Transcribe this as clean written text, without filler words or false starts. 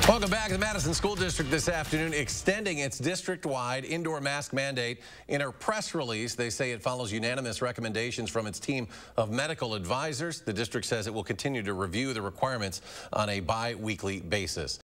Welcome back to the Madison School District this afternoon, extending its district-wide indoor mask mandate. In a press release, they say it follows unanimous recommendations from its team of medical advisors. The district says it will continue to review the requirements on a bi-weekly basis.